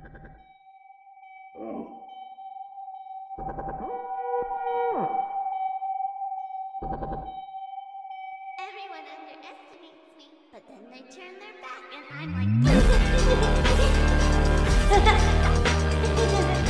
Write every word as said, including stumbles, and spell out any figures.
Everyone underestimates me, but then they turn their back and I'm like